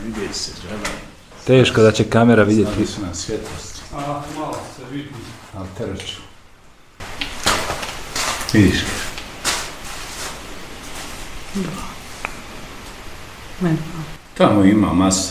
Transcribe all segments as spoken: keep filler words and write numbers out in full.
vidi se, žele. Teško da će kamera vidjeti. Znali su nam svjetlosti. A, malo se vidi. Ali trču. Vidiš ga. Tamo ima masa.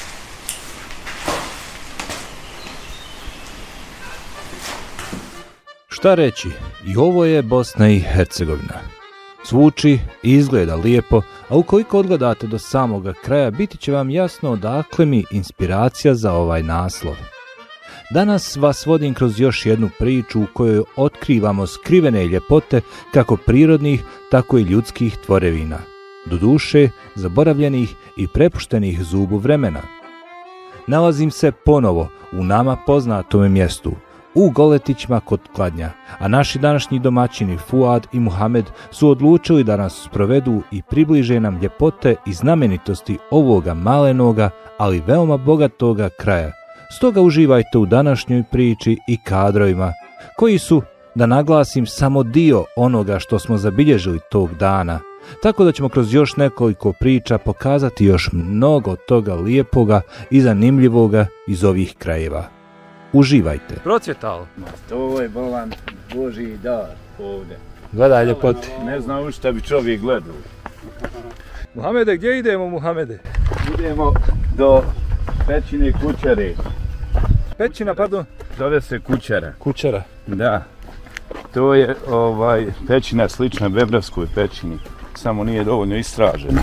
Šta reći, i ovo je Bosna i Hercegovina. Zvuči i izgleda lijepo, a ukoliko odgledate do samoga kraja, biti će vam jasno odakle mi inspiracija za ovaj naslov. Danas vas vodim kroz još jednu priču u kojoj otkrivamo skrivene ljepote kako prirodnih, tako i ljudskih tvorevina. Doduše, zaboravljenih i prepuštenih zubu vremena. Nalazim se ponovo u nama poznatom mjestu, u Goletićima kod Kladnja, a naši današnji domaćini Fuad i Muhamed su odlučili da nas sprovedu i približe nam ljepote i znamenitosti ovoga malenoga, ali veoma bogatoga kraja. Stoga uživajte u današnjoj priči i kadrovima, koji su, da naglasim, samo dio onoga što smo zabilježili tog dana. Tako da ćemo kroz još nekoliko priča pokazati još mnogo toga lijepoga i zanimljivoga iz ovih krajeva. Uživajte. Procvjetalo. To je bolan Božji dar ovdje. Gledaj ljepoti. Ne znam u šta bi čovjek gledao. Muhamede, gdje idemo, Muhamede? Idemo do pećine Kućare. Pećina, pardon? Zove se Kućara. Kućara. Da. To je ovaj pećina slična Bebravskoj pećini, samo nije dovoljno istražena.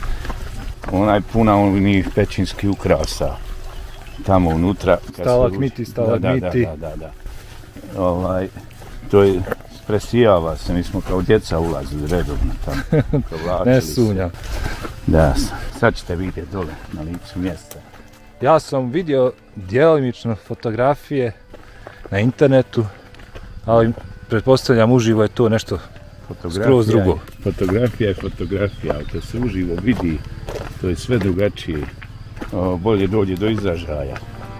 Ona je puna onih pećinskih ukrasa. Tamo unutra. Stalagmiti, stalagmiti. Da, da, da, da. Ovaj, to je, presijava se, mi smo kao djeca ulazili redovno tamo. Ne sumnjam. Da, sad ćete vidjeti dole na licu mjesta. Ja sam vidio djelomično fotografije na internetu, ali pretpostavljam uživo je to nešto skroz drugo. Fotografija je fotografija, ali to se uživo vidi, to je sve drugačije. O, bolje dođe do izražaja.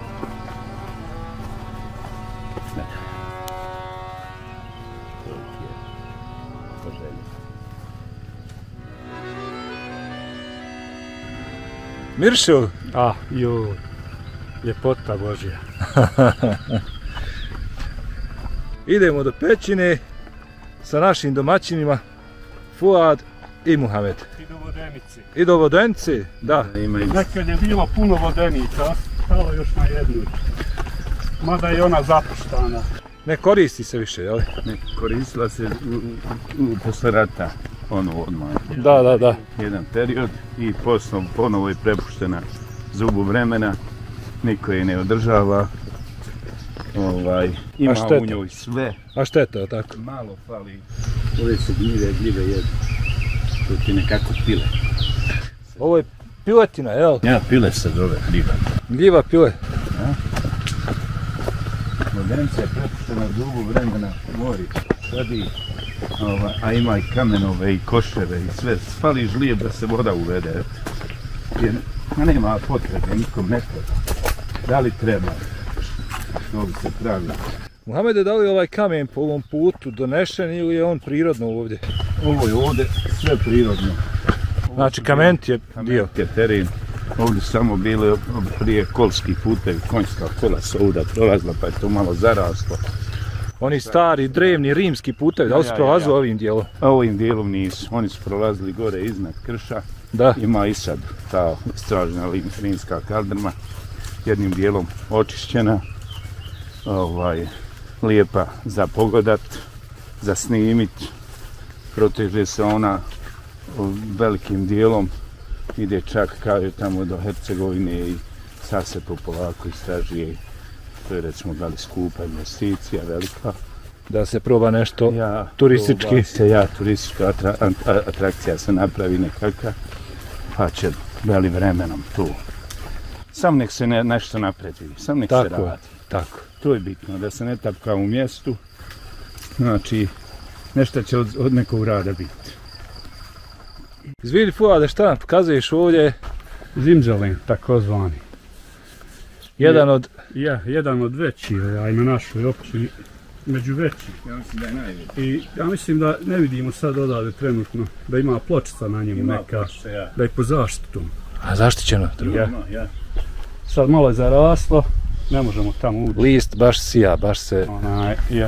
Miršo? A, joj, ljepota Božja. Idemo do pećine sa našim domaćinima Fuad i Muhamed. I do Vodenice. I do Vodenice, da. Nekad je bilo puno vodenica, stalo još na jednu. Mada je ona zapuštana. Ne koristi se više, jel? Ne, koristila se u, u, u, posle rata, ono odmah. Da, da, da. Jedan period i poslom ponovo je prepuštena zubu vremena, niko je ne održava. Ovaj, ima u njoj sve. A šteta je tako? Malo fali. Ove se gljive, gljive jedu. To ti nekako pile. Ovo je piletina, jel? Ja, pile se zove gljiva. Gljiva pile. Ja? Vodenica je prepuštena zubu vremena, mori, sadi, ova, a ima i kamenove i koševe i sve. Fali žlijeb da se voda uvede. Jer nema potrebe, nikom ne treba. Da li treba? Ovdje se pravi. Muhamede, da li je ovaj kamen po ovom putu donešen ili je on prirodno ovdje? Ovo je ovdje sve prirodno. Znači kament je dio. Kament je teren. Ovdje su samo bile prije kolski putevi, konjska kola su ovdje prolazila pa je to malo zaraslo. Oni stari, drevni, rimski putevi, da li su prolazili ovim dijelom? Ovim dijelom nisu. Oni su prolazili gore iznad krša. Da. Ima i sad ta istražena rimska kaldrma. Jednim dijelom očišćena. Ovaj, lijepa za pogledat, za snimit. Proteže se ona velikim dijelom, ide čak kao tamo do Hercegovine i sad se to polako istražuje. To je recimo da li skupa investicija velika. Da se proba nešto ja, turistički. Se ja, turistička atra, atrakcija se napravi nekakva, pa će veli vremenom tu. Sam nek se ne, nešto napredi, sam nek tako, se radi. Tako. To je bitno, da se ne tapka u mjestu, znači nešto će od, od nekog rada biti. Izvini Fuade, šta nam pokazuješ ovdje? Zimzelen, takozvani. Jedan od... Ja, jedan od većih, aj na našoj općini, među većih. Ja mislim da je najveći. I ja mislim da ne vidimo sad odavde trenutno, da ima pločica na njemu ima neka, pločica, ja. da je po zaštitom. A zaštićeno drvo? Ja. Sad malo je zaraslo, ne možemo tamo ući. List baš sija, baš se... Onaj, ja.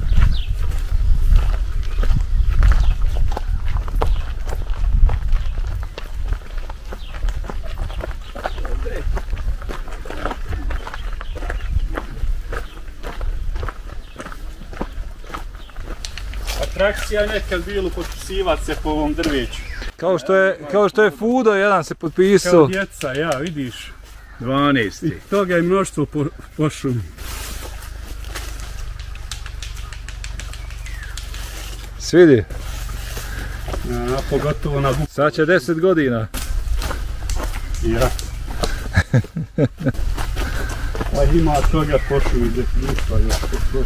Atrakcija je nekad bilo potpisivati se po ovom drveću. Kao što je, kao što je Fudo jedan se potpisao. Kao djeca, ja, vidiš. dvanaest. I toga je mnoštvo po, po šumi. Svidi. A, pogotovo na buku. Sad će deset godina. Ja. Pa ima toga po šumi definistva još po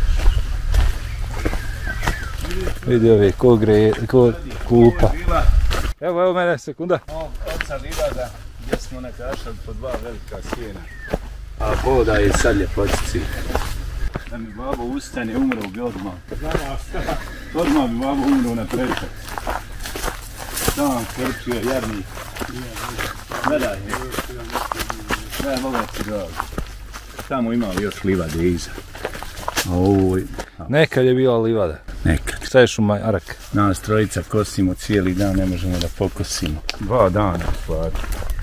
Vidi ovi, ko gre, ko kupa. Evo, evo mene, sekunda. Oca Livada, gdje smo nakašali po dva velika sjena. A voda je sad ljepotici. Da mi babo ustane, umro bi odmah. Odmah bi babo umro na prečak. Sam krpio, jarnik. Gledaj, ne, voga ti drago. Tamo imali još livade iza. A ovo je... Nekad je bila livada. Nekad. Šta je šuma arak? Nas trojica kosimo cijeli dan, ne možemo da pokosimo. Dva dana, stvari.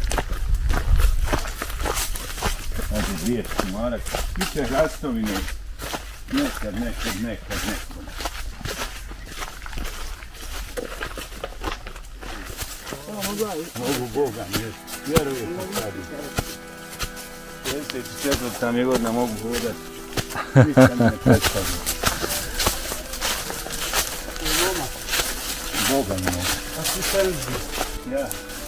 Ovdje dvije šumarak. Više rastovine. Nekad, nekad, nekad, nekad. Mogu Boga, ne. Vjerujem kad radim. šezdeset četvrta mi je godina, mogu hodati. Ništa mi ne predstavlja. Boga mi mogu. A si senzi. Ja.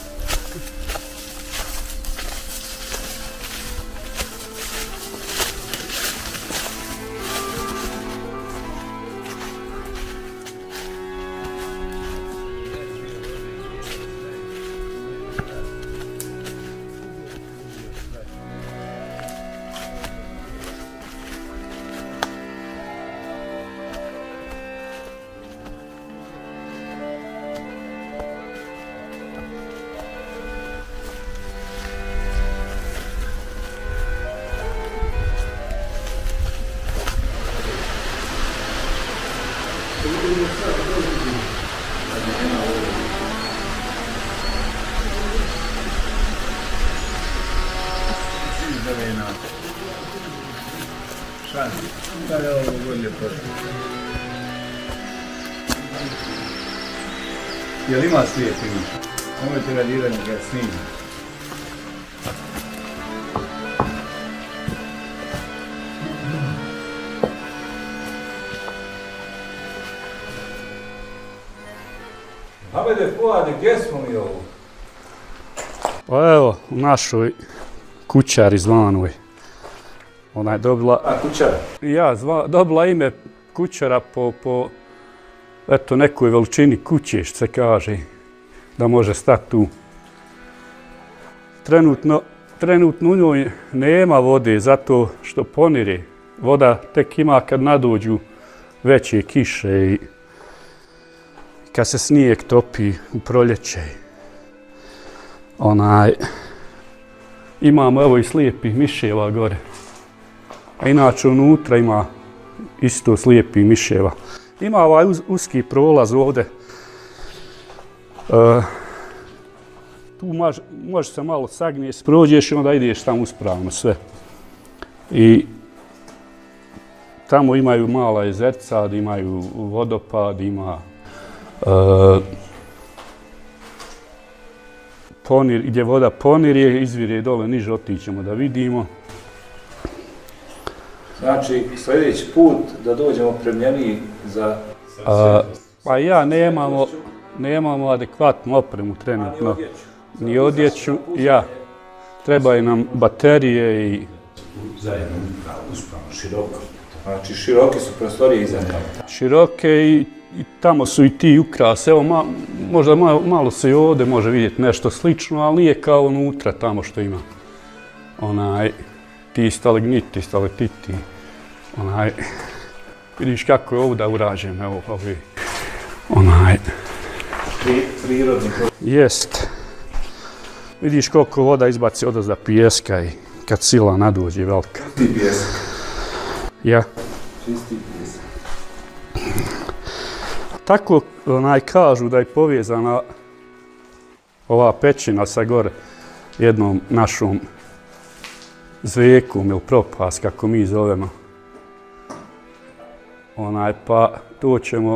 Šta je ovo bolje pošto? Jel ima svijet ima? Nemojte radirati ga snima. Abede Fuade, gdje smo mi ovo? Pa evo, u našoj kućari zvanoj. Ona je dobila... A kućara? Ja, zva, dobila ime kućara po, po eto, nekoj veličini kuće, što se kaže, da može stati tu. Trenutno, trenutno u njoj nema vode, zato što ponire. Voda tek ima kad nadođu veće kiše i kad se snijeg topi u proljeće. Onaj, imamo evo i slijepih miševa gore. A inače unutra ima isto slijepih miševa. Ima ovaj uz, uski prolaz ovdje. E, tu može, može se malo sagniješ, prođeš i onda ideš tamo uspravno sve. I tamo imaju mala jezerca, imaju vodopad, ima e, ponir, gdje voda ponirje, izvire dole niže, otićemo da vidimo. Znači, sljedeći put da dođemo premljeniji za... A, pa ja, nemamo, nemamo adekvatnu opremu trenutno. Ni odjeću, ja. Trebaju nam baterije i... Zajedno, uspravno, široko. Znači, široke su prostorije iza njega. Široke i, i tamo su i ti ukrasi. Evo, ma, možda malo, malo se i ovdje može vidjeti nešto slično, ali nije kao unutra tamo što ima. Onaj, ti stalagniti, stalaktiti. Onaj, vidiš kako je ovdje urađen, evo, ovi, onaj. Prirodni. Jest. vidiš koliko voda izbaci odozda pijeska i kad sila nadođe velika. Čisti pjesak. Ja. Čisti pjesak. Tako onaj kažu da je povezana ova pećina sa gore jednom našom zvekom ili propast, kako mi zovemo. Onaj, pa to ćemo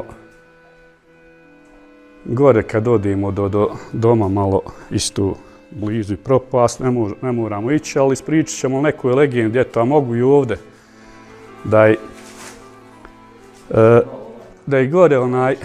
gore kad odemo do, do doma malo isto blizu i propast, ne, mor, ne moramo ići, ali ispričat ćemo nekoj legendi, eto, a mogu i ovdje, da je, e, da je gore onaj,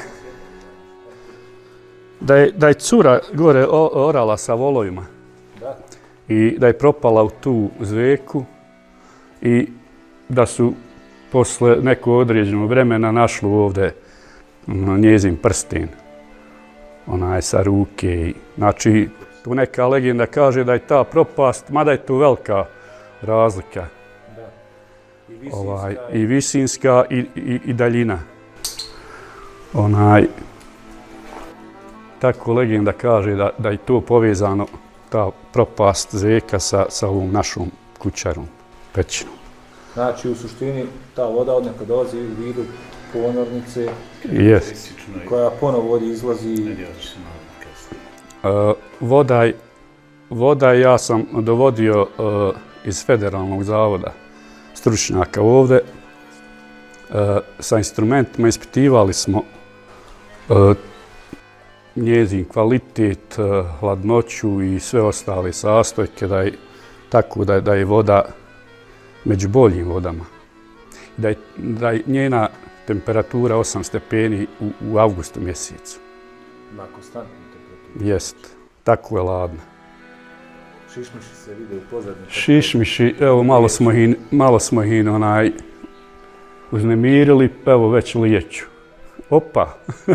da je, da je cura gore orala sa volovima i da je propala u tu zveku i da su posle nekog određenog vremena našli ovdje njezin prsten, onaj sa ruke. Znači, tu neka legenda kaže da je ta propast, mada je tu velika razlika. Da. I visinska, ovaj, i, visinska i, i, i daljina. Onaj, tako legenda kaže da, da je to povezano, ta propast zveka sa, sa ovom našom kućarom, pećinom. Znači, u suštini, ta voda od neka dolazi u vidu ponornice, yes. koja ponovo ovdje izlazi. Uh, voda, voda ja sam dovodio uh, iz Federalnog zavoda stručnjaka ovdje. Uh, sa instrumentima ispitivali smo uh, njezin kvalitet, uh, hladnoću i sve ostale sastojke, da je, tako da, da je voda među boljim vodama. Da je, da je njena temperatura osam stepeni u, u avgustu mjesecu. Na konstantnu temperaturu. Jest, tako je ladna. Šišmiši se vide u pozadnji. Šišmiši, evo malo smo ih, malo smo ih onaj uznemirili, evo već lijeću. Opa,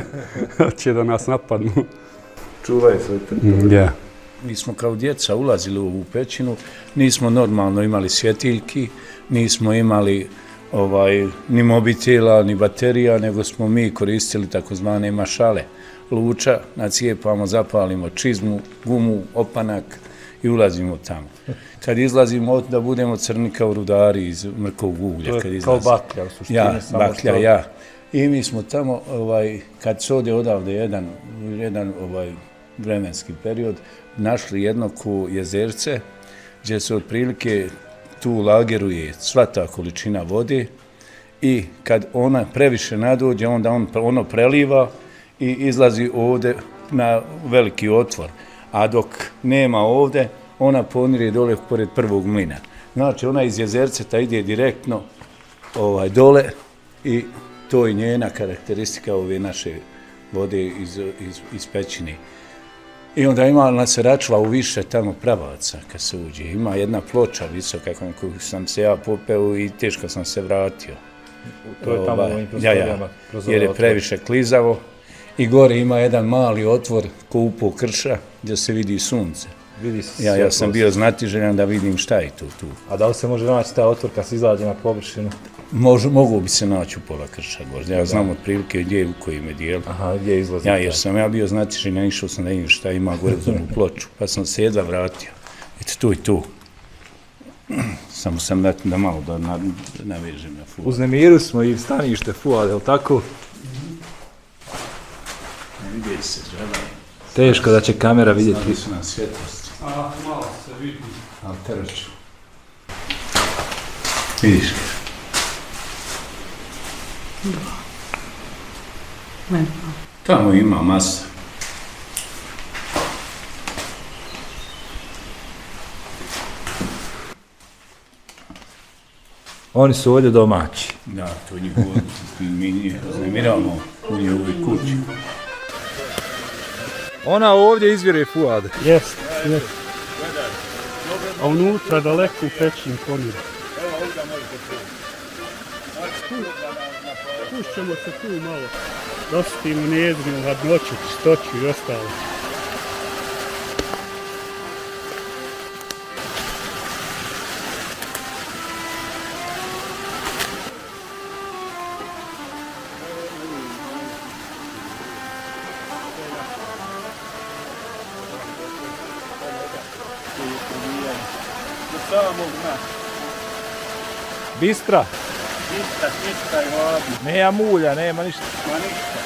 će da nas napadnu. Čuvaju svoj teritorij. Ja. Mi smo kao djeca ulazili u ovu pećinu, nismo normalno imali svjetiljki, nismo imali ovaj, ni mobitela, ni baterija, nego smo mi koristili takozvane mašale. Luča, nacijepamo, zapalimo čizmu, gumu, opanak i ulazimo tamo. Kad izlazimo, da budemo crni kao rudari iz mrkovog uglja. Kad kao baklja u suštini. Ja, samo baklja, što... ja. I mi smo tamo, ovaj, kad se ode odavde jedan, jedan ovaj, vremenski period, našli jedno ku jezerce, gdje se otprilike tu lageruje sva ta količina vode i kad ona previše nadođe, onda on, ono preliva i izlazi ovdje na veliki otvor. A dok nema ovdje, ona ponire dole pored prvog mlina. Znači, ona iz jezerceta ide direktno ovaj, dole i to je njena karakteristika ove naše vode iz, iz, iz pećine. I onda ima nas račva u više tamo pravaca kad se uđe. Ima jedna ploča visoka koju sam se ja popeo i teško sam se vratio. To je tamo u ovim prostorijama. Ja, ja, jer je previše klizavo. I gore ima jedan mali otvor ko upo krša gdje se vidi sunce. Vidi se ja, ja sam bio znatiželjan da vidim šta je tu, tu. A da li se može naći ta otvor kad se izađe na površinu? Može, mogu bi se naći u pola krša gore. Ja znam otprilike gdje je u kojim je dijelu. Aha, gdje izlazi? Ja, jer sam ja bio znatiželjan, išao sam da vidim šta ima gore uz onu ploču. Pa sam se jedva vratio. Eto, tu i tu. Samo sam da, da malo da na, navežem na Fuad. Uznemiru smo i stanište Fuad, je li tako? Ne vidi se, žele. Teško da će kamera vidjeti. Stali su nam svjetlosti. A, malo se vidi. Ali terču. Vidiš ga. Tamo ima masa. Oni su ovdje domaći. Da, to njihovo, mi njih uznemiramo u njihovoj kući. Ona ovdje izvire Fuad. Jest, jest. A unutra daleko u pećin ponira. Pušćemo se tu malo. Dostimo njezinu hladnoću, čistoću i ostalo. koji je probijao. Do samog dna. Bistra. Čista, čista i hladna. Nema mulja, nema ništa. Ma ništa.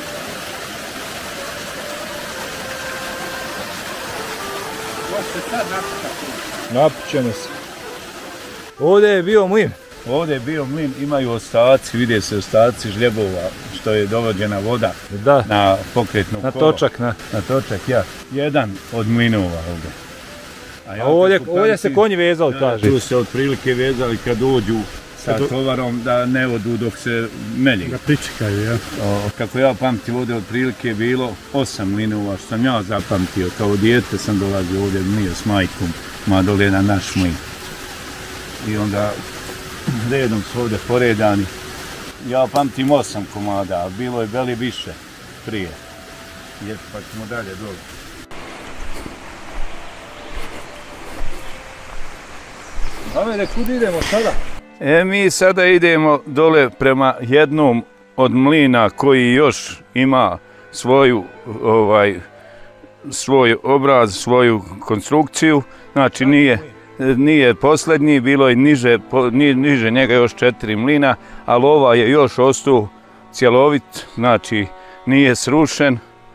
Može se sad napitati. Napićemo se. Ovdje je bio mlin. Ovdje je bio mlin, imaju ostaci, vide se ostaci žljebova, što je dovođena voda Da. na pokretno Na kolo. točak, na. Na točak, ja. Jedan od mlinova ovdje. A ovdje, kako ovdje pamtim- se konji vezali, Da, kaže. tu se otprilike vezali kad dođu sa Kad do- tovarom da ne odu dok se melje. Da pričekaju, ja. O, kako ja pamtim, ovdje otprilike je bilo osam mlinova, što sam ja zapamtio. Kao dijete sam dolazio ovdje mlio s majkom, ma dole na naš mlin. I onda redom su ovdje poredani. Ja pamtim osam komada, a bilo je beli više prije. Jer pa ćemo dalje dole. Amede, kud idemo sada? E, mi sada idemo dole prema jednom od mlina koji još ima svoju, ovaj, svoj obraz, svoju konstrukciju. Znači nije, nije posljednji, bilo je niže, po, ni, niže njega još četiri mlina, ali ova je još ostao cjelovit, znači nije srušen.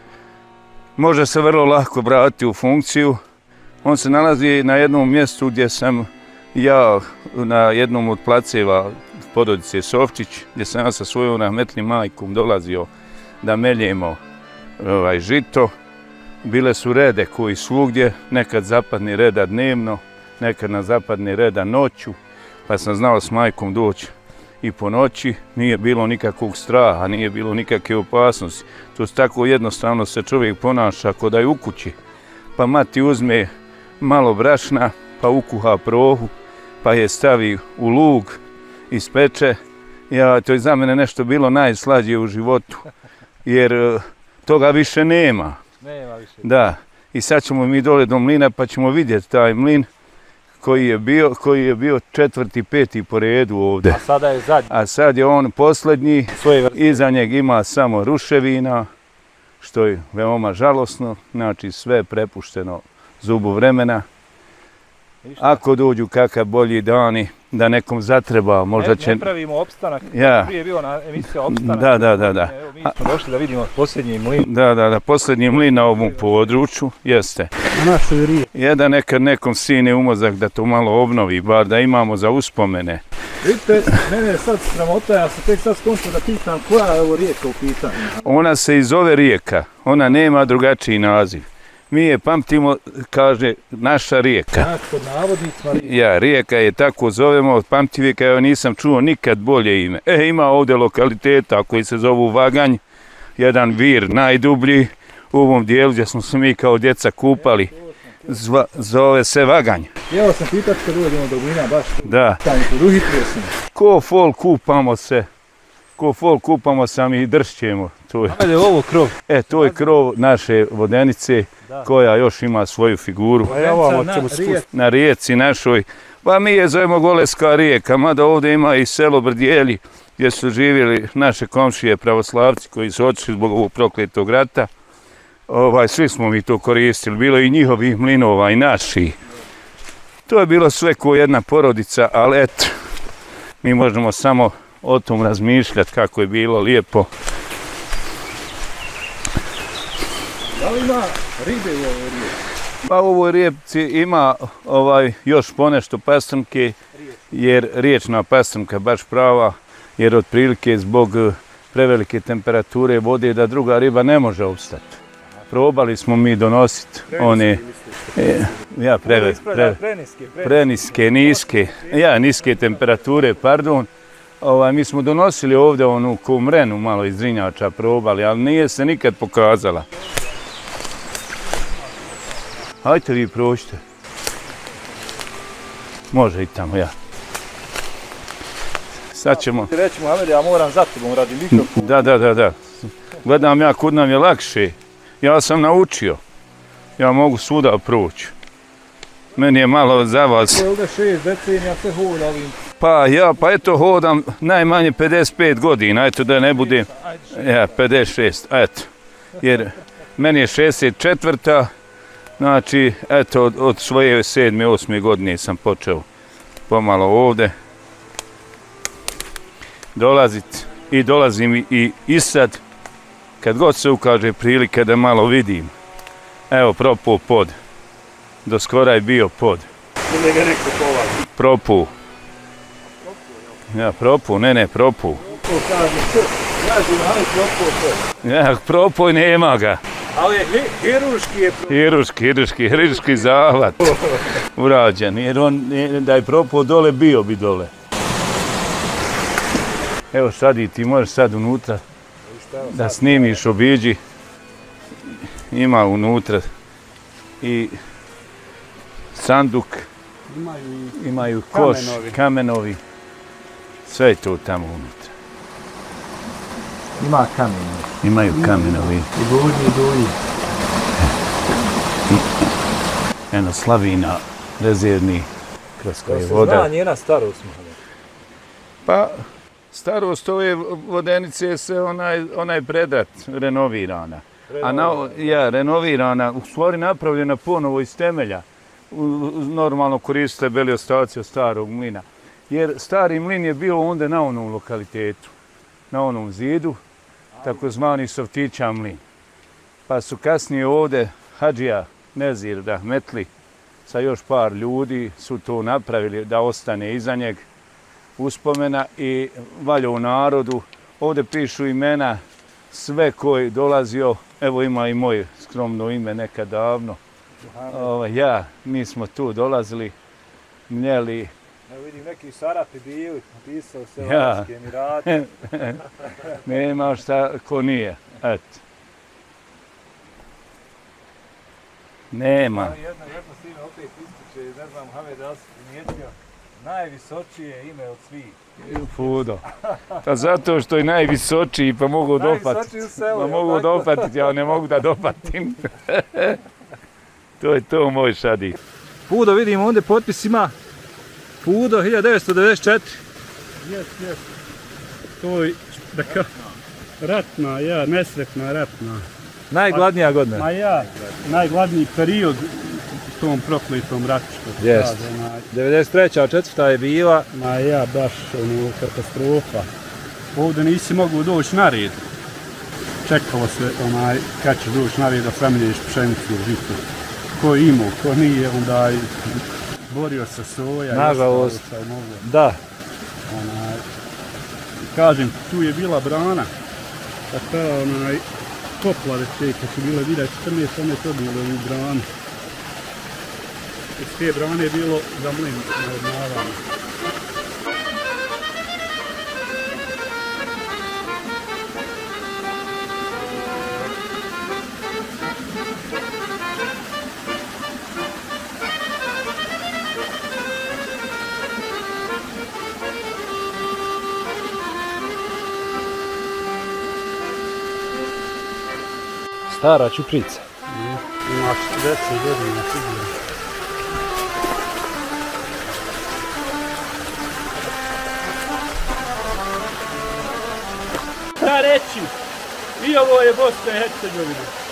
Može se vrlo lako vratiti u funkciju. On se nalazi na jednom mjestu gdje sam ja na jednom od placeva porodice Sofčić, gdje sam ja sa svojom rahmetlim majkom dolazio da meljemo ovaj, žito. Bile su rede koji svugdje, nekad zapadni reda dnevno, nekad na zapadni reda noću, pa sam znao s majkom doći i po noći. Nije bilo nikakvog straha, nije bilo nikakve opasnosti. To tako jednostavno se čovjek ponaša kao da je u kući. Pa mati uzme malo brašna, pa ukuha prohu, pa je stavi u lug, ispeče. Ja, to je za mene nešto bilo najslađe u životu, jer toga više nema. Nema više. Da, i sad ćemo mi dole do mlina pa ćemo vidjeti taj mlin koji je bio, koji je bio četvrti, peti po redu ovdje. A sada je zadnji. A sad je on posljednji, Svoje vrste. iza njeg ima samo ruševina, što je veoma žalosno, znači sve prepušteno zubu vremena. Ako dođu kakav bolji dani, da nekom zatreba, možda ne, će... ne pravimo opstanak, Ja. prije je bio na emisija opstanak. Da, da, da, da. Evo, mi smo došli da vidimo posljednji mlin. Da, da, da, posljednji mlin na ovom području, jeste. Na našoj rije. Jedan nekad nekom sine umozak da to malo obnovi, bar da imamo za uspomene. Vidite, mene je sad sramota, ja sam tek sad skončio da pitam koja je ovo rijeka u pitanju. Ona se i zove rijeka, ona nema drugačiji naziv. Mi je pamtimo, kaže, naša rijeka. Ja, kod navodnicima rijeka. Ja, rijeka je tako zovemo od pamtivijeka, ja nisam čuo nikad bolje ime. E, ima ovdje lokaliteta koji se zovu Vaganj, jedan vir najdublji u ovom dijelu gdje smo se mi kao djeca kupali. Zva, zove se Vaganj. Evo sam pitat kad dođemo do mlina, baš Da. tamo poduhitrio sam. Ko fol kupamo se, ko fol kupamo se, a mi dršćemo. To je, Ajde, ovo krov. e, to je krov naše vodenice Da. koja još ima svoju figuru. Pa evo vam Na ćemo spustiti. rijek. Na rijeci našoj, pa mi je zovemo Goleska rijeka, mada ovdje ima i selo Brdjeli gdje su živjeli naše komšije pravoslavci koji su otišli zbog ovog prokletog rata. Ovaj, svi smo mi to koristili, bilo je i njihovih mlinova i naši. To je bilo sve ko jedna porodica, ali eto, mi možemo samo o tom razmišljati kako je bilo lijepo. Da li ima ribe u ovoj rijeci? Pa u ovoj rijeci ima ovaj, još ponešto pastrnke, jer riječna pastrnka baš prava, jer otprilike zbog eh, prevelike temperature vode da druga riba ne može opstati. Probali smo mi donositi one, e, ja preve, pre, Preniske, preniske, niske, ja niske temperature, pardon. Ovaj, mi smo donosili ovdje onu kumrenu malo iz Drinjača, probali, ali nije se nikad pokazala. Hajte vi prođite. Može i tamo, ja. Sad ćemo... Ti reći Mohamed, ja moram za tebom radi mikrofon. Da, da, da, da. Gledam ja kud nam je lakše. Ja sam naučio. Ja mogu svuda proći. Meni je malo za vas. Ovdje šest decenija se hoda ovim. Pa ja, pa eto hodam najmanje pedeset pet godina, eto da ne budem... Ajde, Ja, pedeset šest, eto. Jer meni je šezdeset četvrta Znači, eto, od, od svoje sedme, osme godine sam počeo pomalo ovde dolazit i dolazim i, i, i sad, kad god se ukaže prilike da malo vidim, evo, propuo pod, do skora je bio pod. Ili ga neko povali? Propuo. Ja, propuo, ne, ne, propuo. Propuo kaže, kažu, ali propuo pod. Ja, propuo nema ga. Ali hiruški je propuo. Hiruški, hiruški, hiruški zahvat urađen, jer on, da je propuo dole, bio bi dole. Evo sad i ti možeš sad unutra da snimiš, obiđi. Ima unutra i sanduk, Imaju, imaju koš, kamenovi. kamenovi, sve je to tamo unutra. Ima kamen. Imaju kamenovi. I duži, i duži. Eno, slavina, rezervni, kroz koje je Se voda. zna njena starost, Mohamed. Pa, starost ove vodenice se onaj, onaj predat renovirana. A na, ja, renovirana, u stvari napravljena ponovo iz temelja. U, u, normalno koriste bili ostaci od starog mlina. Jer stari mlin je bio onda na onom lokalitetu, na onom zidu, takozvani Softića mlin. Pa su kasnije ovde Hadžija Nezir Rahmetli sa još par ljudi su to napravili da ostane iza njeg uspomena i valja u narodu. Ovde pišu imena sve koji dolazio, evo ima i moje skromno ime nekad davno. Ovo, ja, mi smo tu dolazili, mljeli. Evo vidim, neki Sarapi bili, napisao se Ja. Arabski Emirati. Nema šta ko nije, eto. Nema. Jedno, jedno s ime opet ističe, ne znam, Mohamed, da li si primijetio, najvisočije ime od svih. Fudo. Pa zato što je najvisočiji, pa mogu dopatiti. Najvisočiji u selu, Pa jel mogu tako? dopatiti, ja ne mogu da dopatim. To je to moj šadik. Fudo, vidim, ovdje potpis ima Fudo hiljadu devetsto devedeset četiri. Jes, jes. To je, da ka, ratna, ja, nesretna ratna. Najgladnija godina. Ma ja, najgladniji period u tom prokletom ratu. što se Jest. kaže, onaj. devedeset treća a četvrta je bila. Ma ja, baš ono, katastrofa. Ovdje nisi mogu doći na red. Čekalo se onaj, kad će doći na red da samilješ pšenicu u žitu. Ko je imao, ko nije, onda i borio se soja. i Nažalost. ostalo šta je moglo. Da. Onaj, kažem, tu je bila brana, a ta onaj, poplave te, kad su bile vidjeti četrnaest, one to bilo u brani. Iz te brane je bilo za mlin navodnavanje. Stara Ćuprica. Ima četrdeset godina sigurno. Šta reći? I ovo je Bosna i Hercegovina.